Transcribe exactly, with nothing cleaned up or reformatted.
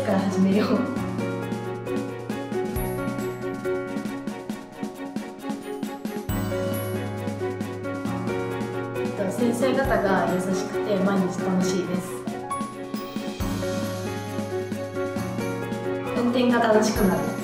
つから始めよう。先生方が優しくて毎日楽しいです。運転が楽しくなる。